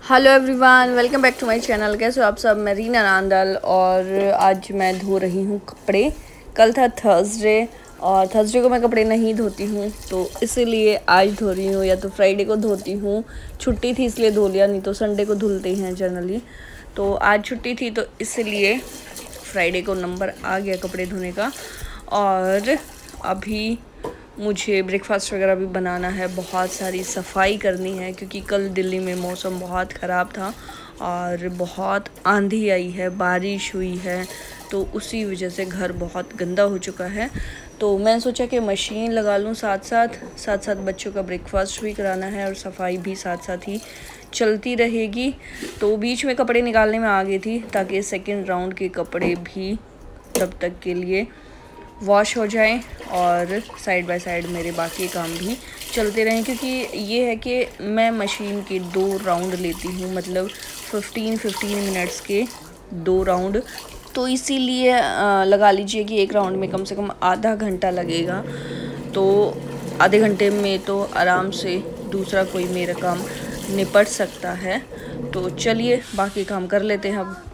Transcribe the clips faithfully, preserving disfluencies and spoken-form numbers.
Hello everyone, welcome back to my channel. कैसे हो आप सब? मैं रीना नांदल और आज मैं धो रही हूँ कपड़े। कल था थर्सडे और थर्सडे को मैं कपड़े नहीं धोती हूँ, तो इसीलिए आज धो रही हूँ। या तो फ्राइडे को धोती हूँ, छुट्टी थी इसलिए धो लिया, नहीं तो संडे को धुलते हैं जनरली। तो आज छुट्टी थी तो इसलिए फ्राइडे को नंबर आ गया कपड़े धोने का। और अभी मुझे ब्रेकफास्ट वगैरह भी बनाना है, बहुत सारी सफाई करनी है क्योंकि कल दिल्ली में मौसम बहुत ख़राब था और बहुत आंधी आई है, बारिश हुई है, तो उसी वजह से घर बहुत गंदा हो चुका है। तो मैंने सोचा कि मशीन लगा लूँ, साथ साथ साथ साथ बच्चों का ब्रेकफास्ट भी कराना है और सफाई भी साथ साथ ही चलती रहेगी। तो बीच में कपड़े निकालने में आ गई थी ताकि सेकेंड राउंड के कपड़े भी तब तक के लिए वॉश हो जाएं और साइड बाय साइड मेरे बाकी काम भी चलते रहें, क्योंकि ये है कि मैं मशीन के दो राउंड लेती हूँ, मतलब फिफ्टीन फिफ्टीन मिनट्स के दो राउंड। तो इसीलिए लगा लीजिए कि एक राउंड में कम से कम आधा घंटा लगेगा। तो आधे घंटे में तो आराम से दूसरा कोई मेरा काम निपट सकता है। तो चलिए बाकी काम कर लेते हैं अब।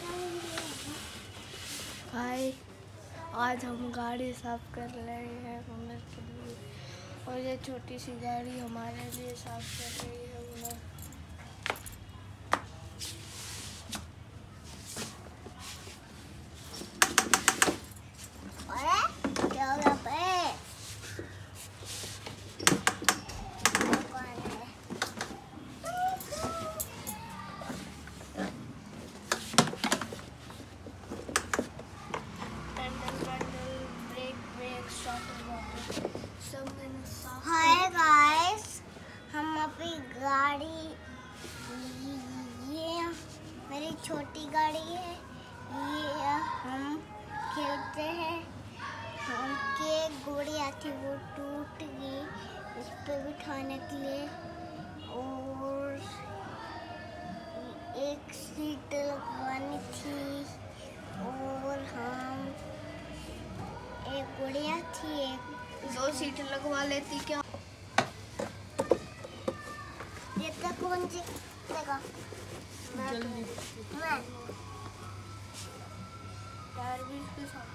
आज हम गाड़ी साफ कर रहे हैं मम्मी के लिए, और ये छोटी सी गाड़ी हमारे लिए साफ कर रही है मम्मी। हाय गाइस, हम अभी गाड़ी, ये मेरी छोटी गाड़ी है, ये हम खेलते हैं। हम के गुड़िया थी वो टूट गई, उस पर बिठाने के लिए, और एक सीट लगवानी थी, और हम एक गुड़िया थी, एक दो सीट लगवा लेती क्या? ये तो कौन सी देगा? जल्दी मैं टायर भी इसके साथ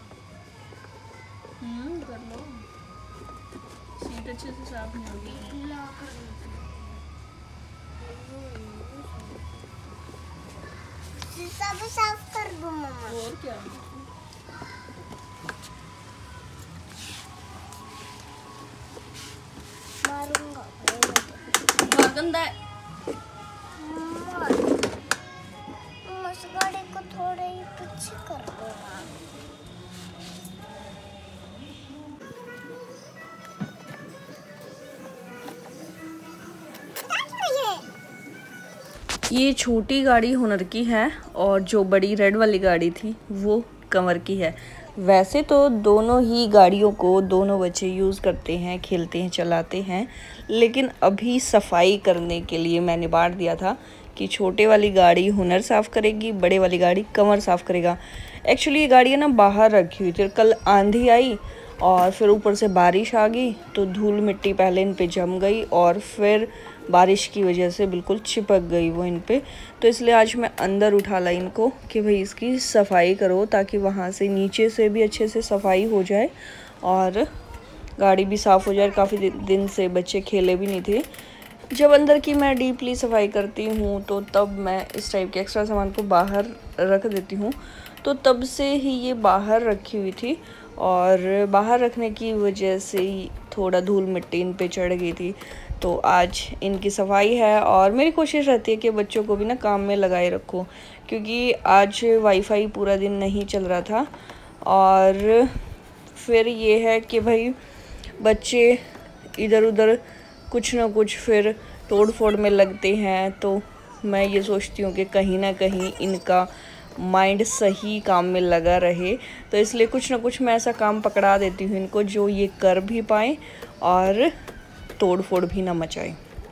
हम्म कर लो, सीट अच्छे से साफ नहीं होगी। शीशा भी साफ कर दूं मम्मा। और क्या, मारूंगा गंदा है। मम्मा इस गाड़ी को थोड़ा ही पीछे कर दो। ये छोटी गाड़ी हुनर की है और जो बड़ी रेड वाली गाड़ी थी वो कंवर की है। वैसे तो दोनों ही गाड़ियों को दोनों बच्चे यूज़ करते हैं, खेलते हैं, चलाते हैं, लेकिन अभी सफाई करने के लिए मैंने बांट दिया था कि छोटे वाली गाड़ी हुनर साफ़ करेगी, बड़े वाली गाड़ी कंवर साफ़ करेगा। एक्चुअली ये गाड़ियाँ ना बाहर रखी हुई थी, कल आंधी आई और फिर ऊपर से बारिश आ गई तो धूल मिट्टी पहले इन पे जम गई और फिर बारिश की वजह से बिल्कुल चिपक गई वो इन पे। तो इसलिए आज मैं अंदर उठा लाई इनको कि भाई इसकी सफाई करो, ताकि वहाँ से नीचे से भी अच्छे से सफाई हो जाए और गाड़ी भी साफ़ हो जाए। काफ़ी दिन से बच्चे खेले भी नहीं थे। जब अंदर की मैं डीपली सफाई करती हूँ तो तब मैं इस टाइप के एक्स्ट्रा सामान को बाहर रख देती हूँ। तो तब से ही ये बाहर रखी हुई थी और बाहर रखने की वजह से ही थोड़ा धूल मिट्टी इन पे चढ़ गई थी। तो आज इनकी सफाई है और मेरी कोशिश रहती है कि बच्चों को भी ना काम में लगाए रखो, क्योंकि आज वाईफाई पूरा दिन नहीं चल रहा था। और फिर ये है कि भाई बच्चे इधर उधर कुछ ना कुछ फिर तोड़ फोड़ में लगते हैं, तो मैं ये सोचती हूँ कि कहीं ना कहीं इनका माइंड सही काम में लगा रहे, तो इसलिए कुछ ना कुछ मैं ऐसा काम पकड़ा देती हूँ इनको जो ये कर भी पाएँ और तोड़ फोड़ भी ना मचाए।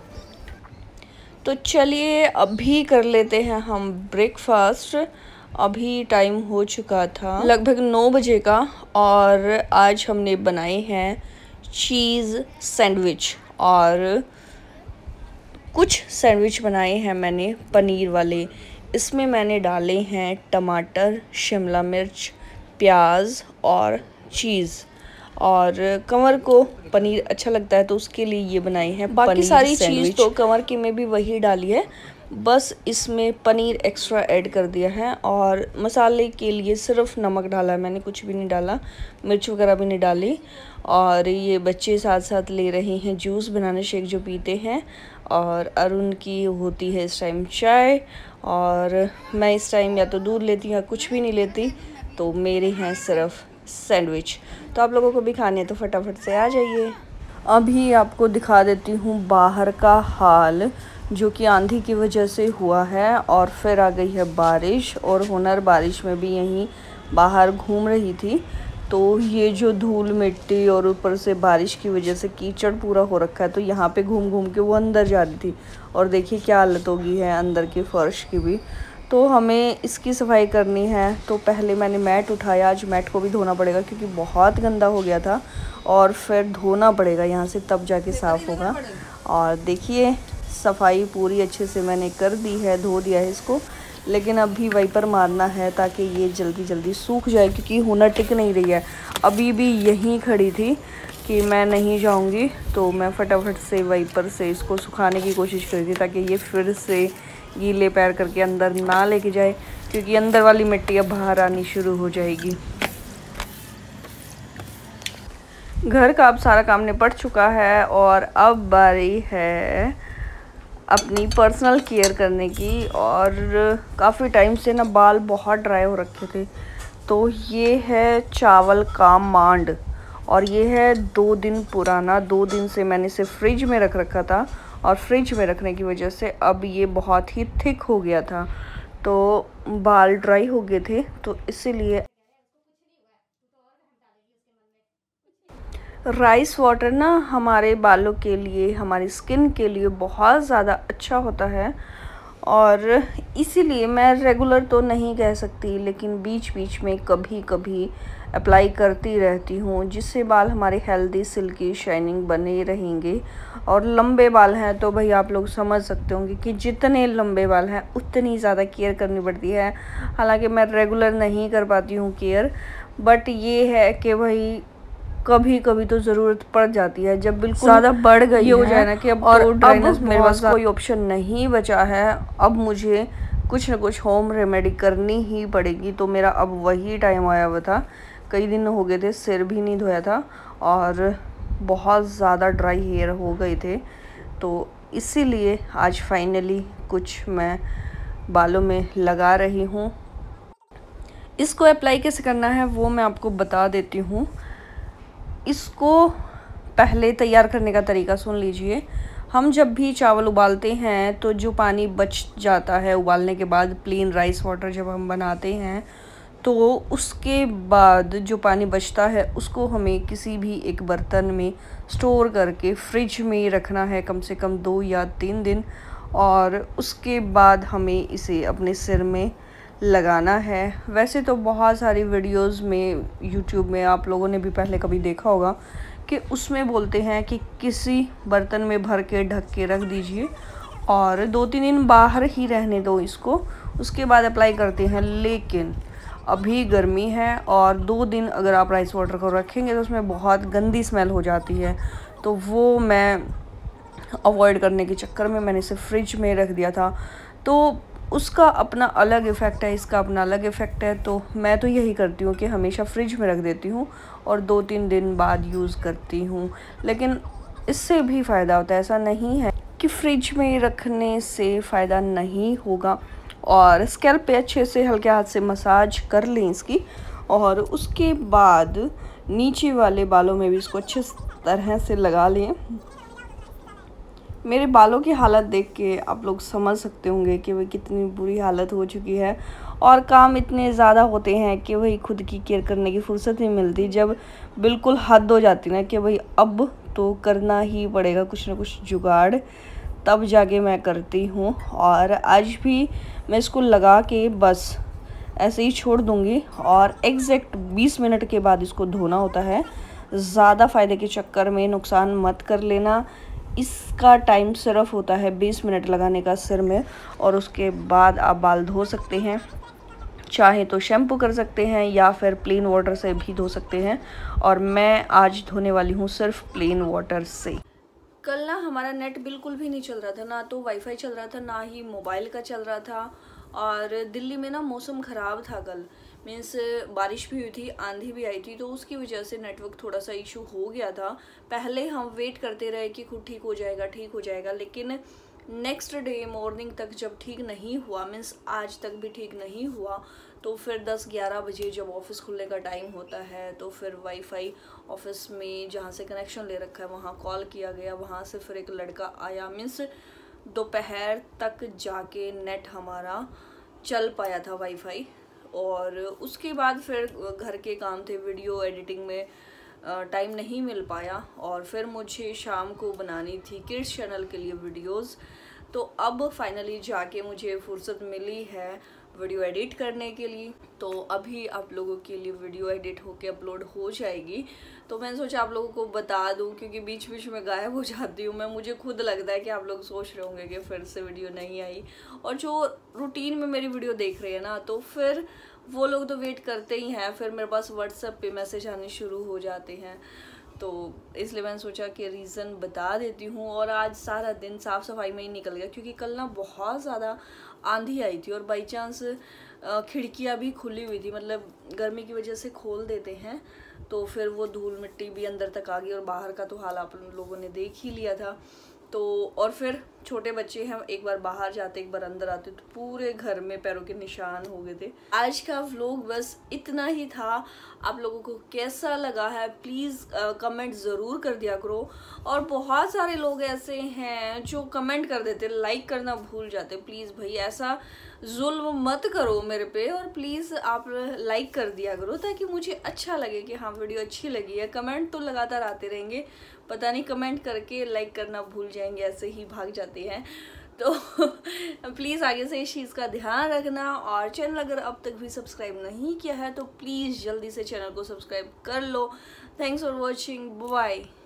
तो चलिए अभी कर लेते हैं हम ब्रेकफास्ट। अभी टाइम हो चुका था लगभग नौ बजे का और आज हमने बनाए हैं चीज़ सैंडविच और कुछ सैंडविच बनाए हैं मैंने पनीर वाले। इसमें मैंने डाले हैं टमाटर, शिमला मिर्च, प्याज और चीज़। और कंवर को पनीर अच्छा लगता है तो उसके लिए ये बनाई है। बाकी सारी चीज़ तो कंवर की में भी वही डाली है, बस इसमें पनीर एक्स्ट्रा ऐड कर दिया है। और मसाले के लिए सिर्फ नमक डाला है मैंने, कुछ भी नहीं डाला, मिर्च वगैरह भी नहीं डाली। और ये बच्चे साथ साथ ले रहे हैं जूस, बनाना शेक जो पीते हैं। और अरुण की होती है इस टाइम चाय, और मैं इस टाइम या तो दूध लेती हूँ या कुछ भी नहीं लेती। तो मेरे हैं सिर्फ सैंडविच। तो आप लोगों को भी खाने हैं तो फटाफट से आ जाइए। अभी आपको दिखा देती हूँ बाहर का हाल, जो कि आंधी की वजह से हुआ है। और फिर आ गई है बारिश, और हुनर बारिश में भी यहीं बाहर घूम रही थी। तो ये जो धूल मिट्टी और ऊपर से बारिश की वजह से कीचड़ पूरा हो रखा है, तो यहाँ पे घूम घूम के वो अंदर जा रही थी। और देखिए क्या हालत होगी है अंदर की फर्श की भी। तो हमें इसकी सफाई करनी है। तो पहले मैंने मैट उठाया, आज मैट को भी धोना पड़ेगा क्योंकि बहुत गंदा हो गया था। और फिर धोना पड़ेगा यहाँ से, तब जाके साफ़ होगा। और देखिए सफाई पूरी अच्छे से मैंने कर दी है, धो दिया है इसको। लेकिन अभी वाइपर मारना है ताकि ये जल्दी जल्दी सूख जाए, क्योंकि हुनर टिक नहीं रही है। अभी भी यहीं खड़ी थी कि मैं नहीं जाऊंगी, तो मैं फटाफट से वाइपर से इसको सुखाने की कोशिश कर रही थी ताकि ये फिर से गीले पैर करके अंदर ना लेके जाए, क्योंकि अंदर वाली मिट्टी अब बाहर आनी शुरू हो जाएगी। घर का अब सारा काम निपट चुका है और अब बारी है अपनी पर्सनल केयर करने की। और काफ़ी टाइम से ना बाल बहुत ड्राई हो रखे थे। तो ये है चावल का मांड, और ये है दो दिन पुराना। दो दिन से मैंने इसे फ्रिज में रख रखा था, और फ्रिज में रखने की वजह से अब ये बहुत ही थिक हो गया था, तो बाल ड्राई हो गए थे। तो इसीलिए राइस वाटर ना हमारे बालों के लिए, हमारी स्किन के लिए बहुत ज़्यादा अच्छा होता है। और इसीलिए मैं रेगुलर तो नहीं कह सकती, लेकिन बीच बीच में कभी कभी अप्लाई करती रहती हूँ, जिससे बाल हमारे हेल्दी, सिल्की, शाइनिंग बने रहेंगे। और लंबे बाल हैं तो भाई आप लोग समझ सकते होंगे कि जितने लंबे बाल हैं उतनी ज़्यादा केयर करनी पड़ती है। हालांकि मैं रेगुलर नहीं कर पाती हूँ केयर, बट ये है कि भाई कभी कभी तो ज़रूरत पड़ जाती है, जब बिल्कुल ज़्यादा बढ़ गई हो जाए ना कि अब और तो ड्राइनेस मेरे पास कोई ऑप्शन नहीं बचा है। अब मुझे कुछ ना कुछ होम रेमेडी करनी ही पड़ेगी। तो मेरा अब वही टाइम आया हुआ था। कई दिन हो गए थे सिर भी नहीं धोया था, और बहुत ज़्यादा ड्राई हेयर हो गए थे। तो इसीलिए आज फाइनली कुछ मैं बालों में लगा रही हूँ। इसको अप्लाई कैसे करना है वो मैं आपको बता देती हूँ। इसको पहले तैयार करने का तरीका सुन लीजिए। हम जब भी चावल उबालते हैं तो जो पानी बच जाता है उबालने के बाद, प्लेन राइस वाटर जब हम बनाते हैं, तो उसके बाद जो पानी बचता है उसको हमें किसी भी एक बर्तन में स्टोर करके फ्रिज में रखना है कम से कम दो या तीन दिन। और उसके बाद हमें इसे अपने सिर में लगाना है। वैसे तो बहुत सारी वीडियोस में यूट्यूब में आप लोगों ने भी पहले कभी देखा होगा कि उसमें बोलते हैं कि किसी बर्तन में भर के ढक के रख दीजिए और दो तीन दिन बाहर ही रहने दो इसको, उसके बाद अप्लाई करते हैं। लेकिन अभी गर्मी है और दो दिन अगर आप राइस वाटर को रखेंगे तो उसमें बहुत गंदी स्मेल हो जाती है। तो वो मैं अवॉइड करने के चक्कर में मैंने इसे फ्रिज में रख दिया था। तो उसका अपना अलग इफ़ेक्ट है, इसका अपना अलग इफ़ेक्ट है। तो मैं तो यही करती हूँ कि हमेशा फ्रिज में रख देती हूँ और दो तीन दिन बाद यूज़ करती हूँ। लेकिन इससे भी फ़ायदा होता है, ऐसा नहीं है कि फ्रिज में रखने से फ़ायदा नहीं होगा। और स्कैल्प पे अच्छे से हल्के हाथ से मसाज कर लें इसकी, और उसके बाद नीचे वाले बालों में भी इसको अच्छे तरह से लगा लें। मेरे बालों की हालत देख के आप लोग समझ सकते होंगे कि वही कितनी बुरी हालत हो चुकी है, और काम इतने ज़्यादा होते हैं कि वही खुद की केयर करने की फुर्सत नहीं मिलती। जब बिल्कुल हद हो जाती ना कि भाई अब तो करना ही पड़ेगा कुछ ना कुछ जुगाड़, तब जाके मैं करती हूँ। और आज भी मैं इसको लगा के बस ऐसे ही छोड़ दूँगी, और एग्जैक्ट बीस मिनट के बाद इसको धोना होता है। ज़्यादा फ़ायदे के चक्कर में नुकसान मत कर लेना। इसका टाइम सिर्फ होता है बीस मिनट लगाने का सिर में, और उसके बाद आप बाल धो सकते हैं। चाहे तो शैम्पू कर सकते हैं या फिर प्लेन वाटर से भी धो सकते हैं, और मैं आज धोने वाली हूँ सिर्फ प्लेन वाटर से। कल ना हमारा नेट बिल्कुल भी नहीं चल रहा था, ना तो वाईफाई चल रहा था, ना ही मोबाइल का चल रहा था। और दिल्ली में ना मौसम ख़राब था कल, मीन्स बारिश भी हुई थी, आंधी भी आई थी, तो उसकी वजह से नेटवर्क थोड़ा सा इशू हो गया था। पहले हम वेट करते रहे कि खुद ठीक हो जाएगा ठीक हो जाएगा, लेकिन नेक्स्ट डे मॉर्निंग तक जब ठीक नहीं हुआ, मीन्स आज तक भी ठीक नहीं हुआ, तो फिर दस ग्यारह बजे जब ऑफ़िस खुलने का टाइम होता है तो फिर वाईफाई ऑफिस में जहाँ से कनेक्शन ले रखा है वहाँ कॉल किया गया, वहाँ से फिर एक लड़का आया, मीन्स दोपहर तक जाके नेट हमारा चल पाया था वाईफाई। और उसके बाद फिर घर के काम थे, वीडियो एडिटिंग में टाइम नहीं मिल पाया, और फिर मुझे शाम को बनानी थी किड्स चैनल के लिए वीडियोस। तो अब फाइनली जाके मुझे फुर्सत मिली है वीडियो एडिट करने के लिए, तो अभी आप लोगों के लिए वीडियो एडिट होके अपलोड हो जाएगी। तो मैंने सोचा आप लोगों को बता दूं, क्योंकि बीच बीच में गायब हो जाती हूँ मैं, मुझे खुद लगता है कि आप लोग सोच रहे होंगे कि फिर से वीडियो नहीं आई, और जो रूटीन में मेरी वीडियो देख रहे हैं ना, तो फिर वो लोग तो वेट करते ही हैं, फिर मेरे पास व्हाट्सएप पे मैसेज आने शुरू हो जाते हैं, तो इसलिए मैंने सोचा कि रीज़न बता देती हूँ। और आज सारा दिन साफ़ सफाई में ही निकल गया, क्योंकि कल ना बहुत ज़्यादा आंधी आई थी, और बाई चांस खिड़कियाँ भी खुली हुई थी, मतलब गर्मी की वजह से खोल देते हैं तो फिर वो धूल मिट्टी भी अंदर तक आ गई, और बाहर का तो हाल आप लोगों ने देख ही लिया था। तो और फिर छोटे बच्चे हैं, एक बार बाहर जाते एक बार अंदर आते, तो पूरे घर में पैरों के निशान हो गए थे। आज का व्लॉग बस इतना ही था। आप लोगों को कैसा लगा है प्लीज़ कमेंट ज़रूर कर दिया करो। और बहुत सारे लोग ऐसे हैं जो कमेंट कर देते, लाइक करना भूल जाते। प्लीज़ भाई ऐसा जुल्म मत करो मेरे पे, और प्लीज़ आप लाइक कर दिया करो ताकि मुझे अच्छा लगे कि हाँ वीडियो अच्छी लगी है। कमेंट तो लगातार आते रहेंगे, पता नहीं कमेंट करके लाइक करना भूल जाएंगे, ऐसे ही भाग जाते हैं। तो प्लीज़ आगे से इस चीज़ का ध्यान रखना। और चैनल अगर अब तक भी सब्सक्राइब नहीं किया है तो प्लीज़ जल्दी से चैनल को सब्सक्राइब कर लो। Thanks for watching, bye.